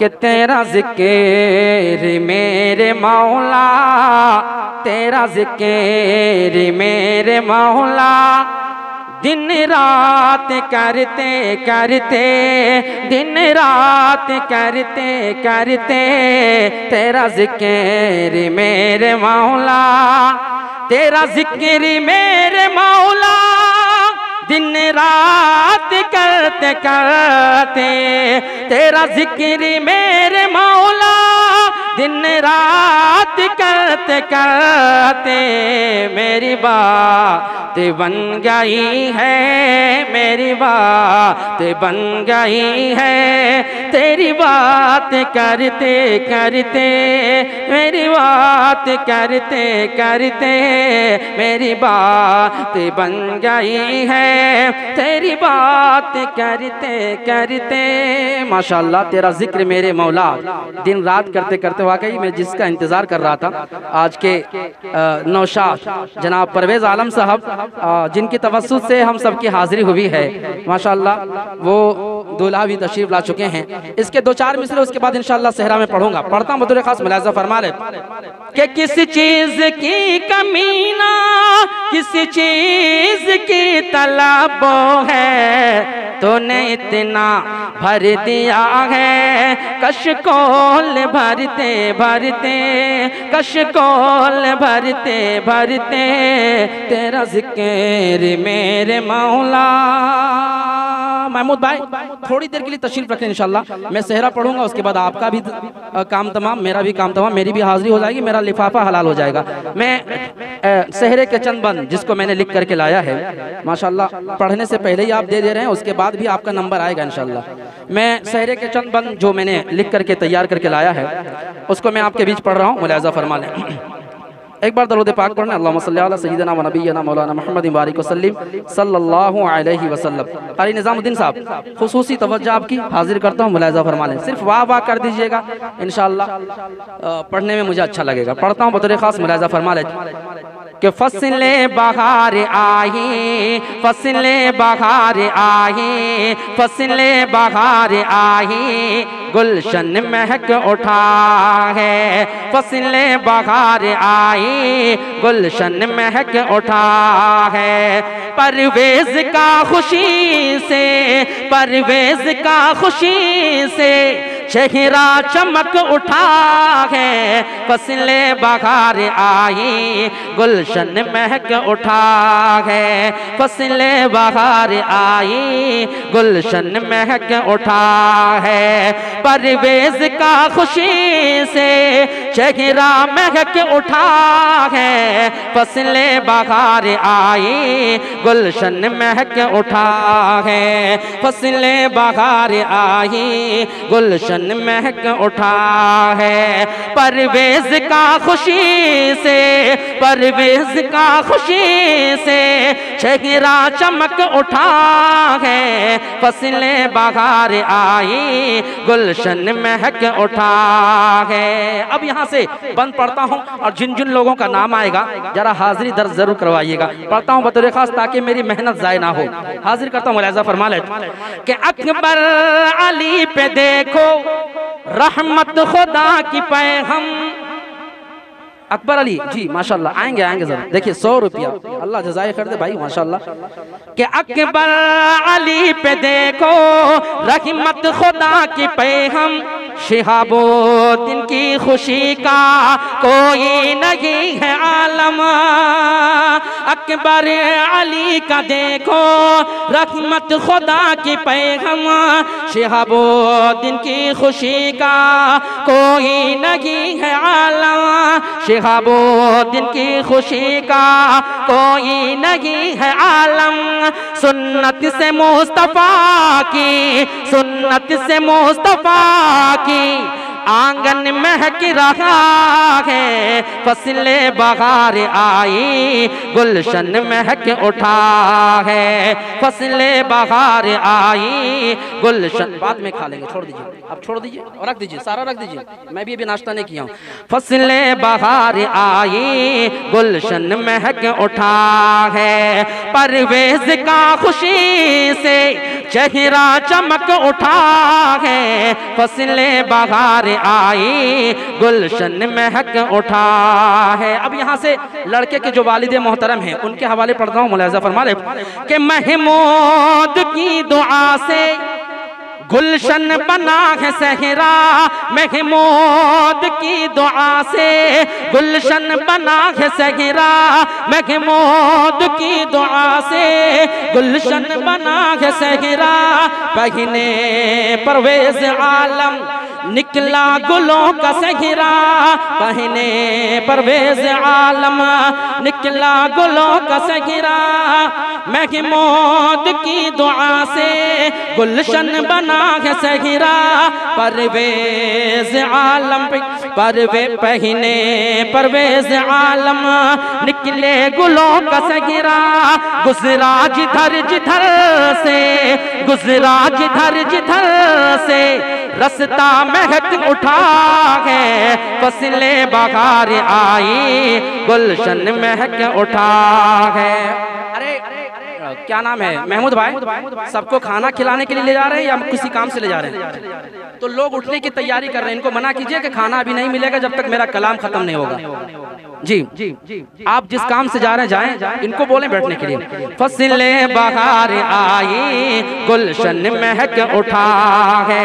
कि तेरा जिक्र मेरे मौला, तेरा जिक्र मेरे मौला, दिन रात करते करते, दिन रात करते करते, तेरा जिक्र मेरे मौला, तेरा जिक्र मेरे मौला, दिन रात करते करते, तेरा जिक्र मेरे मौला, दिन रात करते करते, मेरी बात बन गई है, मेरी बात बन गई है, तेरी बात करते करते, मेरी बात करते करते, मेरी बात बन गई है, तेरी बात करते करते। माशाअल्लाह, तेरा जिक्र मेरे मौला, दिन रात करते करते, वाकई मैं जिसका इंतज़ार कर रहा था, आज के नौशाद जनाब परवेज़ आलम साहब, जिनकी तवस्सुत से हम सबकी हाजिरी हुई है माशाअल्लाह, वो दूल्हा भी तशरीफ ला चुके हैं। इसके दो चार मिसरे उसके बाद इंशाअल्लाह सहरा में पढ़ूंगा। पढ़ता हूँ बतौर खास, मुलाज़ा फरमा ले कि किस चीज़ की कमी ना, किस चीज़ की तलब है, तूने इतना भर दिया है, कशकोल भरते भरते, कशकोल भरते भरते, तेरा जिक्र मेरे मौला। महमूद भाई थोड़ी देर के लिए तशरीफ रखें इंशाल्लाह, मैं सहरा पढ़ूंगा, उसके बाद आपका भी काम तमाम, मेरा भी काम तमाम, मेरी भी हाजिरी हो जाएगी, मेरा लिफाफा हलाल हो जाएगा। मैं सहरे के चंद बंद जिसको मैंने लिख करके लाया है माशाल्लाह, पढ़ने से पहले ही आप दे दे रहे हैं, उसके बाद भी आपका नंबर आएगा इंशाल्लाह। मैं सहरे के चंद बंद जो मैंने लिख करके तैयार करके लाया है उसको मैं आपके बीच पढ़ रहा हूँ, मुलाज़ा फरमा लें। एक बार दरूद पाक पढ़ना, अल्लाहुम्मा सल्ली अला सय्यिदिना व नबिय्यिना मौलाना मुहम्मद बारिक वसल्लम सल्लल्लाहु अलैहि वसल्लम। कारी निज़ामुद्दीन साहब खुसूसी तवज्जो आपकी हाजिर करता हूँ, मुलाज़ा फरमा लें, सिर्फ वाह वाह कर दीजिएगा इंशाअल्लाह, पढ़ने में मुझे अच्छा लगेगा। पढ़ता हूँ बतौर खास, मुलाज़ा फरमा लें कि फसलें बहार आई, फसलें बहार आई, फसलें बहार आई, गुलशन महक उठा है, फसलें बहार आई, गुलशन महक उठा है, परवेज़ का खुशी से, परवेज़ का खुशी से चेहरा चमक उठा है, फसलें बहार आई, गुलशन महक उठा है, फसलें बहार आई, गुलशन महक उठा है, परवेज़ का खुशी से चेहरा महक उठा है, फसलें बहार आई, गुलशन महक उठा है, फसलें बहार आई, गुलशन महक उठा है, परवेज़ का खुशी से, परवेज़ का खुशी से चेहरा चमक उठा है, फसलें बहार आई, गुलशन महक उठा है। अब यहाँ से बंद पढ़ता हूँ और जिन जिन लोगों का नाम आएगा जरा हाजिरी दर्ज जरूर करवाइएगा। पढ़ता हूँ बतौर खास ताकि मेरी मेहनत ज़ाय ना हो। हाजिर करता हूँ, मुलाज़ा फरमा ले कि अकबर अली पे देखो रहमत खुदा की पैगम। अकबर अली जी माशाल्लाह, आएंगे आएंगे जरूर। देखिए 100 रुपया, अल्लाह जज़ाए कर दे भाई माशाल्लाह। कि अकबर अली पे देखो रहमत खुदा की पैगम, शिहाबुद्दीन की खुशी का कोई नहीं है आलम। अकबर अली का देखो रहमत खुदा की पैगम, शिहाबुद्दीन की खुशी का कोई नहीं है आलम, शिहाबुद्दीन की खुशी का कोई नहीं है आलम। सुन्नत से मुस्तफा की, सुन्नत से मुस्तफा की आंगन महक रहा है, फसलें बहार आई, गुलशन महक उठा है, फसलें बहार आई, गुलशन। बाद में खा लेंगे, छोड़ दीजिए, अब छोड़ दीजिए और रख दीजिए, सारा रख दीजिए, मैं भी अभी नाश्ता नहीं किया हूँ। फसलें बहार आई, गुलशन महक उठा है, परवेज़ का खुशी से चेहरा चमक उठा है, फसलें बहार आई, गुलशन महक उठा है। अब यहाँ से लड़के के जो वालिद मोहतरम हैं उनके हवाले पढ़ता हूँ, मुलाहिज़ा फरमा ले कि महमूद की दुआ से गुलशन बना है सहरा, महमूद की दुआ से गुलशन बना है सहरा, महमूद की दुआ से गुलशन बना है सहरा। पहने परवेज आलम निकला गुलों का सहरा, पहने परवेज आलम निकला गुलों का सहरा, महमूद की दुआ से गुलशन बना है सहरा। परवेज आलम पहने परवेज आलम निकले गुलों का सहरा, गुजरा जिधर जिधर से, गुजरा जिधर जिधर से रस्ता महक उठा है, फसलें बहार आई, गुलशन महक उठा है। अरे क्या नाम है महमूद भाई, सबको खाना खिलाने के लिए ले जा रहे हैं या किसी काम से ले जा रहे हैं? तो लोग उठने की तैयारी कर रहे हैं, इनको मना कीजिए कि खाना अभी नहीं मिलेगा जब तक मेरा कलाम खत्म नहीं होगा। जी आप जिस काम से जा रहे हैं जाएं, इनको बोलें बैठने के लिए। फसलें बहार आई, गुलशन महक उठा है।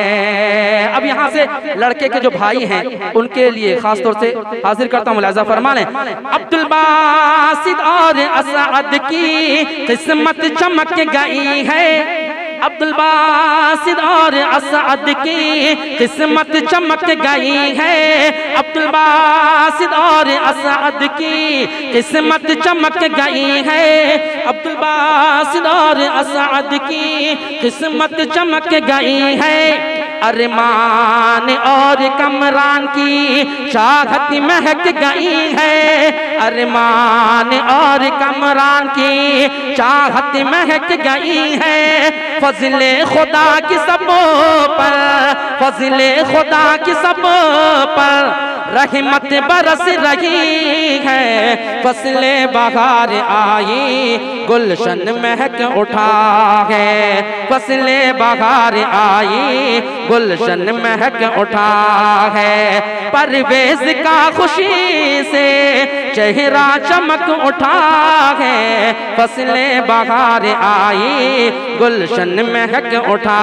अब यहाँ से लड़के के जो भाई हैं उनके लिए खास तौर से हाजिर करता हूँ, मुलाहिज़ा फरमा लें। अब्दुल बासित और असअद की किस्मत चमक गई है, अब्दुल बासित और असअद की किस्मत चमक गई है, अब्दुल बासित और असअद की किस्मत चमक गई है, अब्दुल बासित और असअद की किस्मत चमक गई है। अरमान और कमरान की चाहत महक गई है, अरमान और कमरान की चाहत महक गई है। फज़ले खुदा की सब पर, फज़ले खुदा की सब पर रहमत बरस रही है, फसलें बहार आई, गुलशन महक उठा है, फसलें बहार आई, गुलशन महक उठा है। परवेज का खुशी से चेहरा चमक उठा है, फसलें बहार आई, गुलशन महक उठा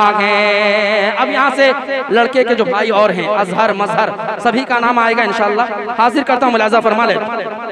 है। अब यहाँ से लड़के के जो भाई और हैं अजहर मजहर सभी का नाम आएगा इंशाअल्लाह, हाजिर करता हूँ, मुलाहिज़ा फरमा ले।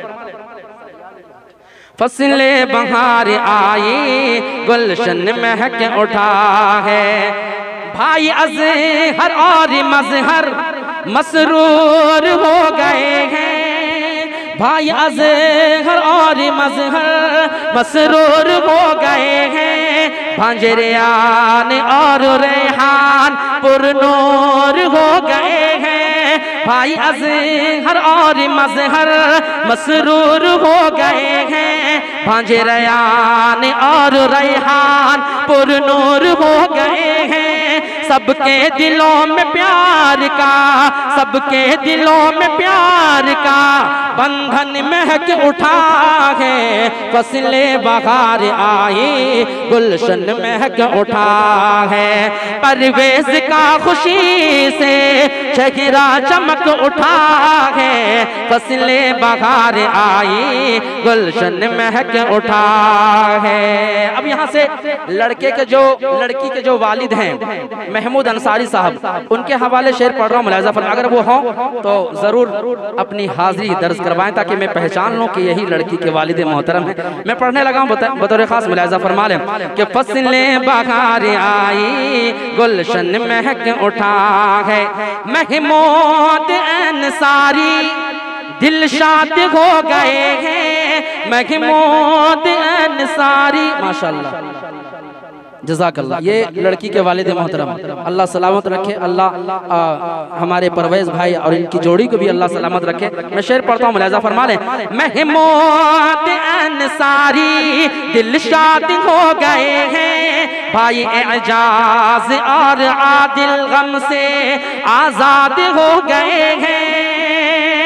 फसलें बहार आई, गुलशन महक उठा है। भाई अजहर और मजहर मसरूर हो गए हैं, भाई अजहर और मजहर मसरूर हो गए हैं। भांजे रेयान और रेहान पुरनूर हो गए हैं, भाई अजहर और मजहर मसरूर हो गए हैं। भांजे रेयान और रेहान पुरनूर हो गए हैं। सबके दिलों में प्यार का, सबके दिलों में प्यार का बंधन महक उठा है, फसलें बहार आई, गुलशन महक उठा है। परवेज का खुशी से चेहरा चमक उठा है, फसलें बहार आई, गुलशन महक उठा है। अब यहाँ से लड़के के जो लड़की के जो वालिद हैं महमूद अंसारी साहब, उनके हवाले शेर पढ़ रहा हूँ, मुलाहिज़ा फरमा। अगर वो हों तो जरूर अपनी हाजिरी दर्ज करवाएं ताकि मैं पहचान लूँ कि यही लड़की के वालिद मोहतरम हैं। मैं पढ़ने लगा हूँ, बतौर खास मुलाहिज़ा फरमा लें कि फसलें बहार आई, गुलशन महक उठा है। महमूद अंसारी दिलशाद हो गए हैं, महमूद अंसारी माशाअल्लाह जज़ाकल्लाह। ये लड़की के वालिद मोहतरम, अल्लाह सलामत रखे, अल्लाह हमारे परवेज भाई और इनकी जोड़ी को भी अल्लाह सलामत रखे। मैं शेर पढ़ता हूँ, मुलाहिज़ा फरमा लें। महमूद अंसारी दिलशाद हो गए हैं, भाई एजाज और आदिल गम से आजाद हो गए हैं।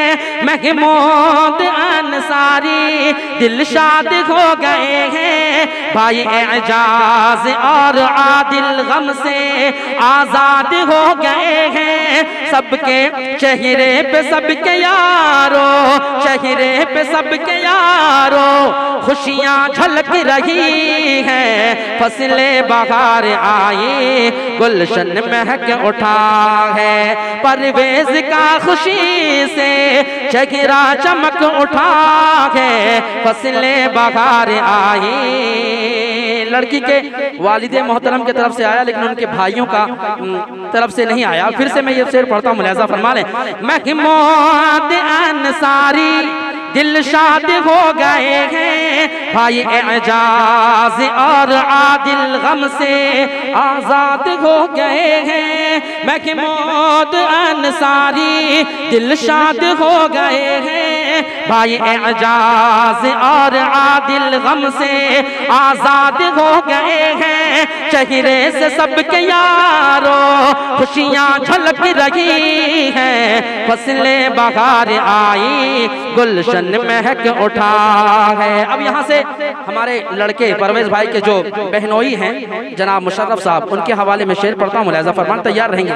महमूद अंसारी दिलशाद हो गए हैं। भाई एजाज और आदिल गम से आजाद हो गए हैं। सबके चेहरे पे सबके यारो, चेहरे पे सबके यारो खुशियाँ झलक रही हैं। फसले बहार आई गुलशन महक उठा है। परवेज का खुशी से चेहरा चमक उठा है। फसले बहार आई। लड़की के वालिदे मोहतरम की तरफ से आया, लेकिन उनके भाइयों का तरफ से नहीं आया। फिर से मैं ये शेर पढ़ता हूँ, मुलाहिज़ा फरमा लें। महमूद अंसारी दिलशाद हो गए हैं। भाई एजाज और आदिल गम से आजाद हो गए हैं। महमूद अंसारी दिलशाद हो गए हैं। भाई एजाज और आदिल गम से आजाद हो गए हैं। चेहरे से सबके यारो खुशियाँ झलक रही हैं। फसले बहार आई गुलशन महक उठा है। अब यहाँ से हमारे लड़के परवेज भाई के जो बहनोई हैं जनाब मुशर्रफ साहब, उनके हवाले में शेर पढ़ता हूँ, मुलाहिज़ा फरमान, तैयार रहेंगे।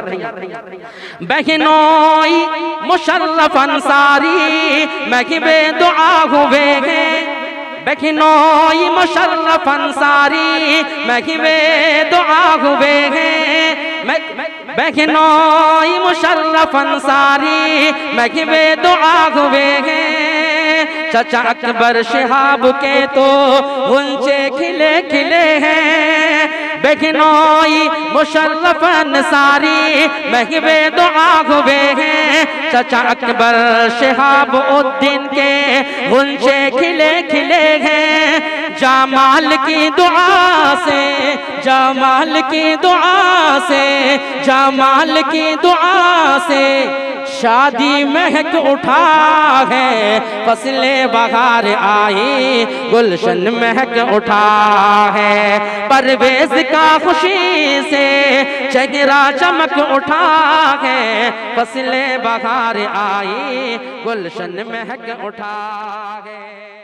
बहनोई मुशर्रफ अंसारी मैं कि बेदुआ हुए हैं। बहनोई मुशर्रफ अंसारी मैं कि बेदुआ हुए हैं। बहनोई मुशर्रफ अंसारी मैं कि बेदुआ हुए हैं। चचा अकबर शहाब के तो गुंचे खिले खिले हैं। बहनोई मुशर्रफ अंसारी महबे दुआ हुए हैं। चचा अकबर शहाब उद्दीन के गुंचे खिले खिले हैं। जमाल की दुआ से, जमाल की दुआ से, जमाल की दुआ से शादी महक उठा है। फसले बहार आई गुलशन महक उठा है। परवेज का खुशी से चेहरा चमक उठा है। फसले बहार आई गुलशन महक उठा है।